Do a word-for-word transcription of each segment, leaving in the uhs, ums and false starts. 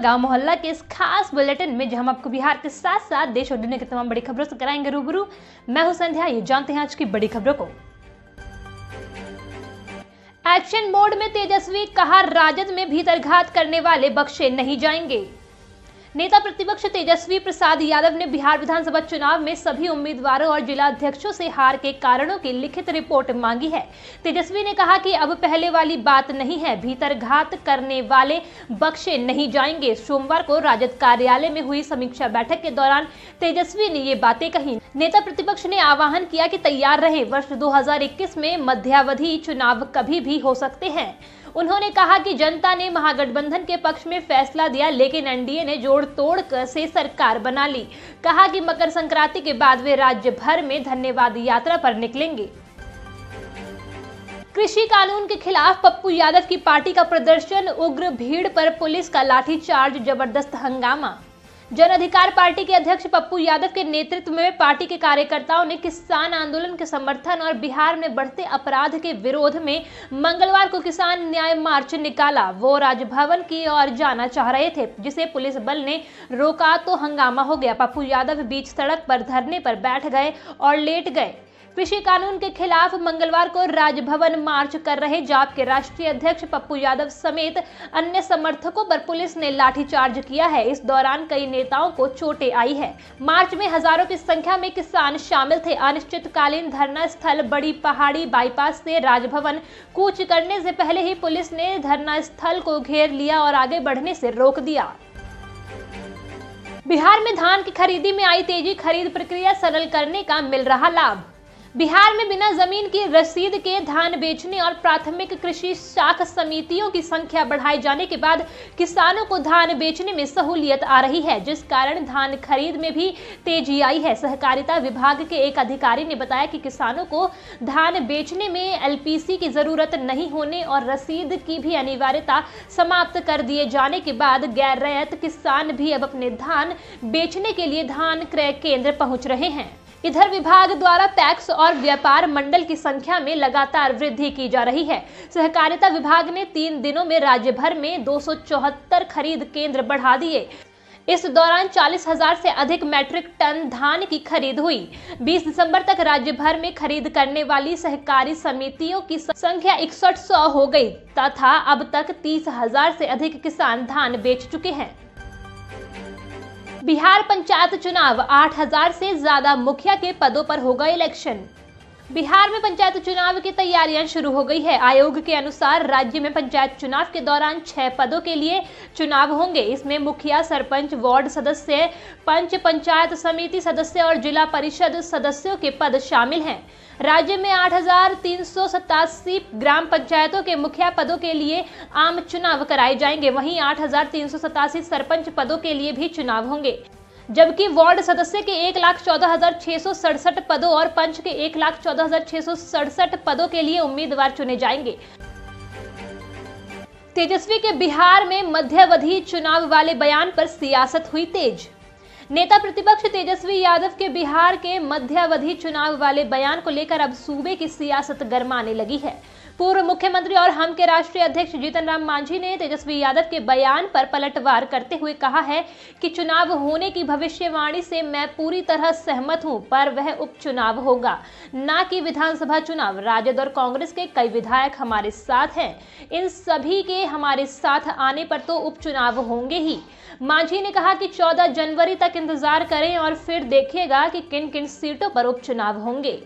गांव मोहल्ला के इस खास बुलेटिन में, जहां हम आपको बिहार के साथ साथ देश और दुनिया की तमाम बड़ी खबरों से कराएंगे रूबरू। मैं हूं संध्या। ये जानते हैं आज की बड़ी खबरों को। एक्शन मोड में तेजस्वी, कहा राजद में भीतरघात करने वाले बख्शे नहीं जाएंगे। नेता प्रतिपक्ष तेजस्वी प्रसाद यादव ने बिहार विधानसभा चुनाव में सभी उम्मीदवारों और जिला अध्यक्षों से हार के कारणों की लिखित रिपोर्ट मांगी है। तेजस्वी ने कहा कि अब पहले वाली बात नहीं है, भीतरघात करने वाले बख्शे नहीं जाएंगे। सोमवार को राजद कार्यालय में हुई समीक्षा बैठक के दौरान तेजस्वी ने ये बातें कही। नेता प्रतिपक्ष ने आह्वान किया कि तैयार रहे, वर्ष दो हजार इक्कीस में मध्यावधि चुनाव कभी भी हो सकते हैं। उन्होंने कहा कि जनता ने महागठबंधन के पक्ष में फैसला दिया, लेकिन एनडीए ने जोड़ तोड़ कर से सरकार बना ली। कहा कि मकर संक्रांति के बाद वे राज्य भर में धन्यवाद यात्रा पर निकलेंगे। कृषि कानून के खिलाफ पप्पू यादव की पार्टी का प्रदर्शन, उग्र भीड़ पर पुलिस का लाठीचार्ज, जबरदस्त हंगामा। जन अधिकार पार्टी के अध्यक्ष पप्पू यादव के नेतृत्व में पार्टी के कार्यकर्ताओं ने किसान आंदोलन के समर्थन और बिहार में बढ़ते अपराध के विरोध में मंगलवार को किसान न्याय मार्च निकाला। वो राजभवन की ओर जाना चाह रहे थे, जिसे पुलिस बल ने रोका तो हंगामा हो गया। पप्पू यादव बीच सड़क पर धरने पर बैठ गए और लेट गए। कृषि कानून के खिलाफ मंगलवार को राजभवन मार्च कर रहे जाप के राष्ट्रीय अध्यक्ष पप्पू यादव समेत अन्य समर्थकों पर पुलिस ने लाठीचार्ज किया है। इस दौरान कई नेताओं को चोटें आई है। मार्च में हजारों की संख्या में किसान शामिल थे। अनिश्चितकालीन धरना स्थल बड़ी पहाड़ी बाईपास से राजभवन कूच करने से पहले ही पुलिस ने धरना स्थल को घेर लिया और आगे बढ़ने से रोक दिया। बिहार में धान की खरीदी में आई तेजी, खरीद प्रक्रिया सरल करने का मिल रहा लाभ। बिहार में बिना जमीन की रसीद के धान बेचने और प्राथमिक कृषि शाख समितियों की संख्या बढ़ाए जाने के बाद किसानों को धान बेचने में सहूलियत आ रही है, जिस कारण धान खरीद में भी तेजी आई है। सहकारिता विभाग के एक अधिकारी ने बताया कि किसानों को धान बेचने में एलपीसी की जरूरत नहीं होने और रसीद की भी अनिवार्यता समाप्त कर दिए जाने के बाद गैर रैयत किसान भी अब अपने धान बेचने के लिए धान क्रय केंद्र पहुंच रहे हैं। इधर विभाग द्वारा पैक्स और व्यापार मंडल की संख्या में लगातार वृद्धि की जा रही है। सहकारिता विभाग ने तीन दिनों में राज्य भर में दो सौ चौहत्तर खरीद केंद्र बढ़ा दिए। इस दौरान चालीस हजार से अधिक मैट्रिक टन धान की खरीद हुई। बीस दिसंबर तक राज्य भर में खरीद करने वाली सहकारी समितियों की संख्या इकसठ सौ हो गई तथा अब तक तीस हजार से अधिक किसान धान बेच चुके हैं। बिहार पंचायत चुनाव, आठ हजार से ज्यादा मुखिया के पदों पर होगा इलेक्शन। बिहार में पंचायत चुनाव की तैयारियां शुरू हो गई है। आयोग के अनुसार राज्य में पंचायत चुनाव के दौरान छह पदों के लिए चुनाव होंगे। इसमें मुखिया, सरपंच, वार्ड सदस्य, पंच, पंचायत समिति सदस्य और जिला परिषद सदस्यों के पद शामिल हैं। राज्य में आठ हजार तीन सौ सतासी ग्राम पंचायतों के मुखिया पदों के लिए आम चुनाव कराए जाएंगे। वहीं आठ हजार तीन सौ सतासी सरपंच पदों के लिए भी चुनाव होंगे, जबकि वार्ड सदस्य के एक लाख चौदह हजार छह सौ सड़सठ पदों और पंच के एक लाख चौदह हजार छह सौ सड़सठ पदों के लिए उम्मीदवार चुने जाएंगे। तेजस्वी के बिहार में मध्यावधि चुनाव वाले बयान पर सियासत हुई तेज। नेता प्रतिपक्ष तेजस्वी यादव के बिहार के मध्यावधि चुनाव वाले बयान को लेकर अब सूबे की सियासत गरमाने लगी है। पूर्व मुख्यमंत्री और हम के राष्ट्रीय अध्यक्ष जीतन राम मांझी ने तेजस्वी यादव के बयान पर पलटवार करते हुए कहा है कि चुनाव होने की भविष्यवाणी से मैं पूरी तरह सहमत हूं, पर वह उपचुनाव होगा, ना कि विधानसभा चुनाव। राजद और कांग्रेस के कई विधायक हमारे साथ हैं, इन सभी के हमारे साथ आने पर तो उपचुनाव होंगे ही। मांझी ने कहा कि चौदह जनवरी तक इंतजार करें और फिर देखिएगा कि किन किन सीटों पर उपचुनाव होंगे।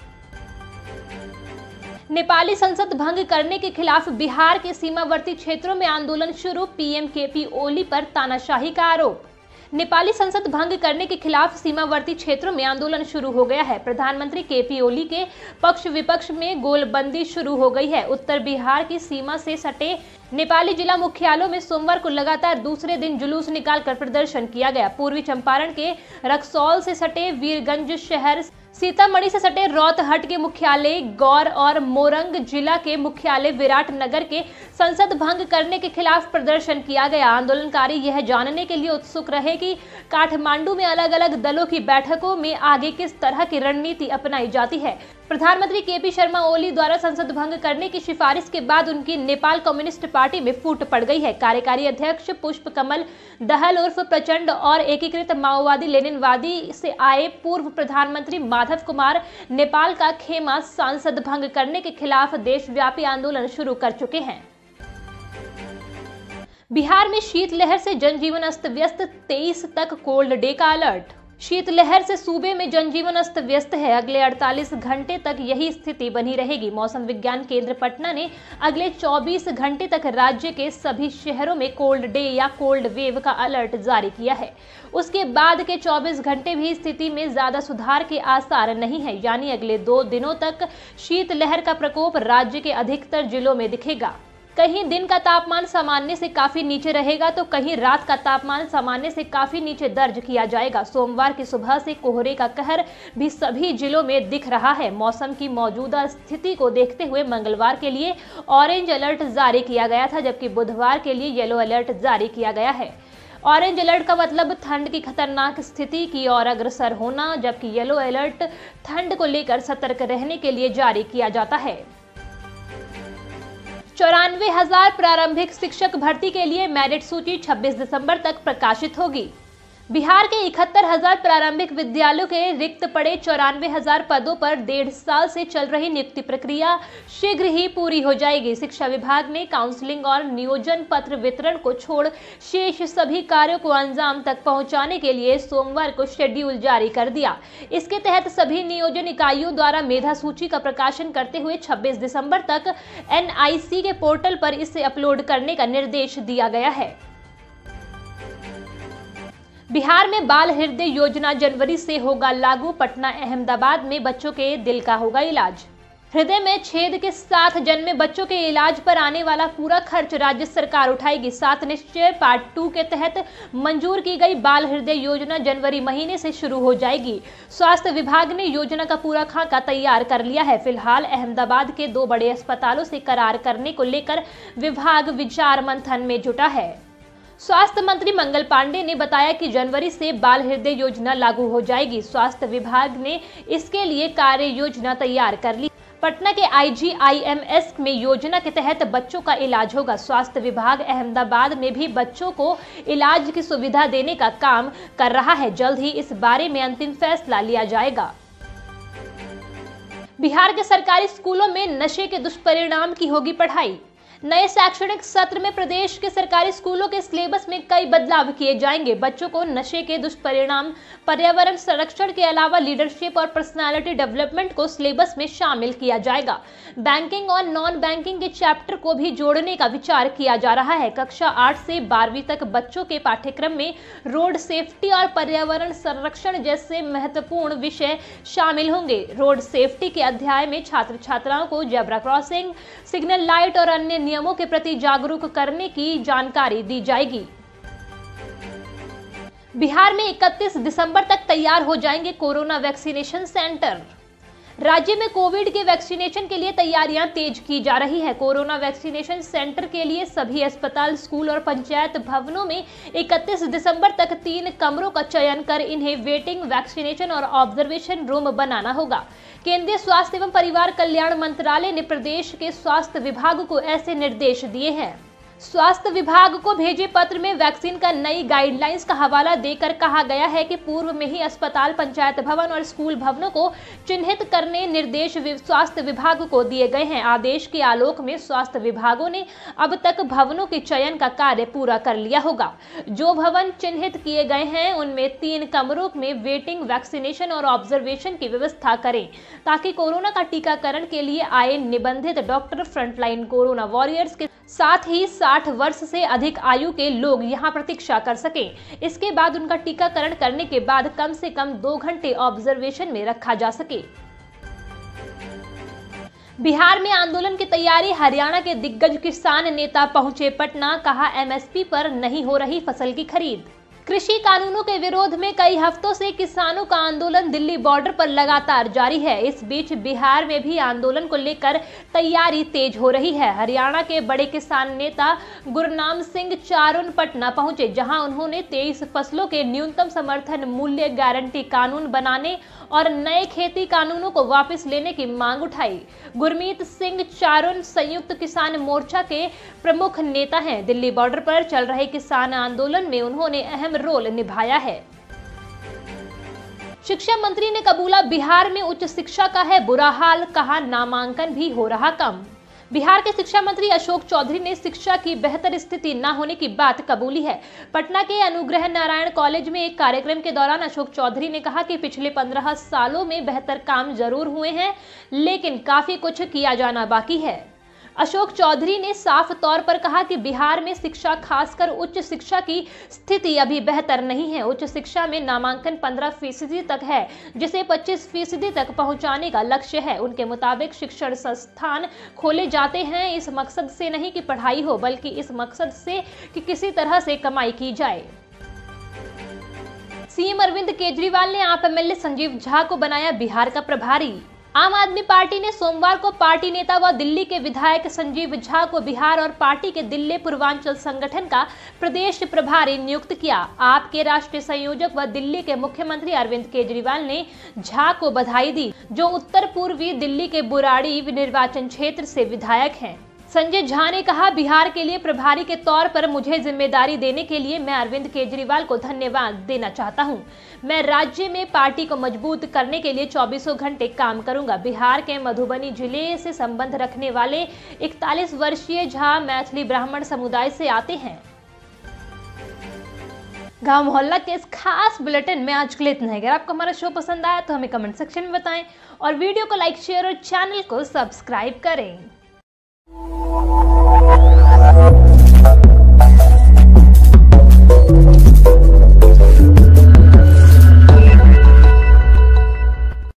नेपाली संसद भंग करने के खिलाफ बिहार के सीमावर्ती क्षेत्रों में आंदोलन शुरू, पीएम केपी ओली पर तानाशाही का आरोप। नेपाली संसद भंग करने के खिलाफ सीमावर्ती क्षेत्रों में आंदोलन शुरू हो गया है। प्रधानमंत्री केपी ओली के पक्ष विपक्ष में गोलबंदी शुरू हो गई है। उत्तर बिहार की सीमा से सटे नेपाली जिला मुख्यालयों में सोमवार को लगातार दूसरे दिन जुलूस निकालकर प्रदर्शन किया गया। पूर्वी चंपारण के रक्सौल से सटे वीरगंज शहर, सीतामढ़ी से सटे रौतहट के मुख्यालय गौर और मोरंग जिला के मुख्यालय विराटनगर के संसद भंग करने के खिलाफ प्रदर्शन किया गया। आंदोलनकारी यह जानने के लिए उत्सुक रहे कि काठमांडू में अलग अलग दलों की बैठकों में आगे किस तरह की रणनीति अपनाई जाती है। प्रधानमंत्री केपी शर्मा ओली द्वारा संसद भंग करने की सिफारिश के बाद उनकी नेपाल कम्युनिस्ट पार्टी पार्टी में फूट पड़ गई है। कार्यकारी अध्यक्ष पुष्प कमल दहल उर्फ प्रचंड और एकीकृत माओवादी लेनिनवादी से आए पूर्व प्रधानमंत्री माधव कुमार नेपाल का खेमा सांसद भंग करने के खिलाफ देशव्यापी आंदोलन शुरू कर चुके हैं। बिहार में शीतलहर से जनजीवन अस्त व्यस्त, तेईस तक कोल्ड डे का अलर्ट। शीतलहर से सूबे में जनजीवन अस्त व्यस्त है। अगले अड़तालीस घंटे तक यही स्थिति बनी रहेगी। मौसम विज्ञान केंद्र पटना ने अगले चौबीस घंटे तक राज्य के सभी शहरों में कोल्ड डे या कोल्ड वेव का अलर्ट जारी किया है। उसके बाद के चौबीस घंटे भी स्थिति में ज्यादा सुधार के आसार नहीं है, यानी अगले दो दिनों तक शीतलहर का प्रकोप राज्य के अधिकतर जिलों में दिखेगा। कहीं दिन का तापमान सामान्य से काफी नीचे रहेगा तो कहीं रात का तापमान सामान्य से काफी नीचे दर्ज किया जाएगा। सोमवार की सुबह से कोहरे का कहर भी सभी जिलों में दिख रहा है। मौसम की मौजूदा स्थिति को देखते हुए मंगलवार के लिए ऑरेंज अलर्ट जारी किया गया था, जबकि बुधवार के लिए येलो अलर्ट जारी किया गया है। ऑरेंज अलर्ट का मतलब ठंड की खतरनाक स्थिति की ओर अग्रसर होना, जबकि येलो अलर्ट ठंड को लेकर सतर्क रहने के लिए जारी किया जाता है। चौरानवे हजार प्रारंभिक शिक्षक भर्ती के लिए मेरिट सूची छब्बीस दिसंबर तक प्रकाशित होगी। बिहार के इकहत्तर हजार प्रारंभिक विद्यालयों के रिक्त पड़े चौरानवे हजार पदों पर डेढ़ साल से चल रही नियुक्ति प्रक्रिया शीघ्र ही पूरी हो जाएगी। शिक्षा विभाग ने काउंसलिंग और नियोजन पत्र वितरण को छोड़ शेष सभी कार्यों को अंजाम तक पहुंचाने के लिए सोमवार को शेड्यूल जारी कर दिया। इसके तहत सभी नियोजन इकाइयों द्वारा मेधा सूची का प्रकाशन करते हुए छब्बीस दिसंबर तक एन आई सी के पोर्टल पर इसे अपलोड करने का निर्देश दिया गया है। बिहार में बाल हृदय योजना जनवरी से होगा लागू। पटना अहमदाबाद में बच्चों के दिल का होगा इलाज। हृदय में छेद के साथ जन्मे बच्चों के इलाज पर आने वाला पूरा खर्च राज्य सरकार उठाएगी। सात निश्चय पार्ट टू के तहत मंजूर की गई बाल हृदय योजना जनवरी महीने से शुरू हो जाएगी। स्वास्थ्य विभाग ने योजना का पूरा खाका तैयार कर लिया है। फिलहाल अहमदाबाद के दो बड़े अस्पतालों से करार करने को लेकर विभाग विचार मंथन में जुटा है। स्वास्थ्य मंत्री मंगल पांडे ने बताया कि जनवरी से बाल हृदय योजना लागू हो जाएगी। स्वास्थ्य विभाग ने इसके लिए कार्य योजना तैयार कर ली। पटना के आई जी आई एम एस में योजना के तहत बच्चों का इलाज होगा। स्वास्थ्य विभाग अहमदाबाद में भी बच्चों को इलाज की सुविधा देने का काम कर रहा है। जल्द ही इस बारे में अंतिम फैसला लिया जाएगा। बिहार के सरकारी स्कूलों में नशे के दुष्परिणाम की होगी पढ़ाई। नए शैक्षणिक सत्र में प्रदेश के सरकारी स्कूलों के सिलेबस में कई बदलाव किए जाएंगे। बच्चों को नशे के दुष्परिणाम, पर्यावरण संरक्षण के अलावा लीडरशिप और पर्सनालिटी डेवलपमेंट को सिलेबस में शामिल किया जाएगा। बैंकिंग और नॉन बैंकिंग के चैप्टर को भी जोड़ने का विचार किया जा रहा है। कक्षा आठ से बारहवीं तक बच्चों के पाठ्यक्रम में रोड सेफ्टी और पर्यावरण संरक्षण जैसे महत्वपूर्ण विषय शामिल होंगे। रोड सेफ्टी के अध्याय में छात्र छात्राओं को जेब्रा क्रॉसिंग, सिग्नल लाइट और अन्य नियमों के प्रति जागरूक करने की जानकारी दी जाएगी। बिहार में इकतीस दिसंबर तक तैयार हो जाएंगे कोरोना वैक्सीनेशन सेंटर। राज्य में कोविड के वैक्सीनेशन के लिए तैयारियां तेज की जा रही है। कोरोना वैक्सीनेशन सेंटर के लिए सभी अस्पताल, स्कूल और पंचायत भवनों में इकतीस दिसंबर तक तीन कमरों का चयन कर इन्हें वेटिंग, वैक्सीनेशन और ऑब्जर्वेशन रूम बनाना होगा। केंद्रीय स्वास्थ्य एवं परिवार कल्याण मंत्रालय ने प्रदेश के स्वास्थ्य विभाग को ऐसे निर्देश दिए हैं। स्वास्थ्य विभाग को भेजे पत्र में वैक्सीन का नई गाइडलाइंस का हवाला देकर कहा गया है कि पूर्व में ही अस्पताल, पंचायत भवन और स्कूल भवनों को चिन्हित करने निर्देश स्वास्थ्य विभाग को दिए गए हैं। आदेश के आलोक में स्वास्थ्य विभागों ने अब तक भवनों के चयन का कार्य पूरा कर लिया होगा। जो भवन चिन्हित किए गए हैं उनमें तीन कमरों में वेटिंग, वैक्सीनेशन और ऑब्जर्वेशन की व्यवस्था करें, ताकि कोरोना का टीकाकरण के लिए आए निबंधित डॉक्टर, फ्रंटलाइन कोरोना वॉरियर्स के साथ ही साठ वर्ष से अधिक आयु के लोग यहां प्रतीक्षा कर सकें। इसके बाद उनका टीकाकरण करने के बाद कम से कम दो घंटे ऑब्जर्वेशन में रखा जा सके। बिहार में आंदोलन की तैयारी। हरियाणा के दिग्गज किसान नेता पहुंचे पटना, कहा एम एस पी पर नहीं हो रही फसल की खरीद। कृषि कानूनों के विरोध में कई हफ्तों से किसानों का आंदोलन दिल्ली बॉर्डर पर लगातार जारी है। इस बीच बिहार में भी आंदोलन को लेकर तैयारी तेज हो रही है। हरियाणा के बड़े किसान नेता गुरनाम सिंह चारुन पटना पहुंचे, जहां उन्होंने तेईस फसलों के न्यूनतम समर्थन मूल्य गारंटी कानून बनाने और नए खेती कानूनों को वापस लेने की मांग उठाई। गुरमीत सिंह चारुन संयुक्त किसान मोर्चा के प्रमुख नेता हैं। दिल्ली बॉर्डर पर चल रहे किसान आंदोलन में उन्होंने अहम रोल निभाया है। शिक्षा मंत्री ने कबूला, बिहार में उच्च शिक्षा का है बुरा हाल, कहा नामांकन भी हो रहा कम। बिहार के शिक्षा मंत्री अशोक चौधरी ने शिक्षा की बेहतर स्थिति न होने की बात कबूली है। पटना के अनुग्रह नारायण कॉलेज में एक कार्यक्रम के दौरान अशोक चौधरी ने कहा कि पिछले पंद्रह सालों में बेहतर काम जरूर हुए हैं, लेकिन काफी कुछ किया जाना बाकी है। अशोक चौधरी ने साफ तौर पर कहा कि बिहार में शिक्षा, खासकर उच्च शिक्षा की स्थिति अभी बेहतर नहीं है। उच्च शिक्षा में नामांकन पंद्रह फीसदी तक है, जिसे पच्चीस फीसदी तक पहुंचाने का लक्ष्य है। उनके मुताबिक शिक्षण संस्थान खोले जाते हैं इस मकसद से नहीं कि पढ़ाई हो, बल्कि इस मकसद से कि किसी तरह से कमाई की जाए। सीएम अरविंद केजरीवाल ने आप एमएलए संजीव झा को बनाया बिहार का प्रभारी। आम आदमी पार्टी ने सोमवार को पार्टी नेता व दिल्ली के विधायक संजीव झा को बिहार और पार्टी के दिल्ली पूर्वांचल संगठन का प्रदेश प्रभारी नियुक्त किया। आप के राष्ट्रीय संयोजक व दिल्ली के मुख्यमंत्री अरविंद केजरीवाल ने झा को बधाई दी, जो उत्तर पूर्वी दिल्ली के बुराड़ी निर्वाचन क्षेत्र से विधायक हैं। संजय झा ने कहा, बिहार के लिए प्रभारी के तौर पर मुझे जिम्मेदारी देने के लिए मैं अरविंद केजरीवाल को धन्यवाद देना चाहता हूं। मैं राज्य में पार्टी को मजबूत करने के लिए चौबीसों घंटे काम करूंगा। बिहार के मधुबनी जिले से संबंध रखने वाले इकतालीस वर्षीय झा मैथिली ब्राह्मण समुदाय से आते हैं। गांव मोहल्ला के इस खास बुलेटिन में आज के लिए इतना है। अगर आपको हमारा शो पसंद आया तो हमें कमेंट सेक्शन में बताएं और वीडियो को लाइक, शेयर और चैनल को सब्सक्राइब करें।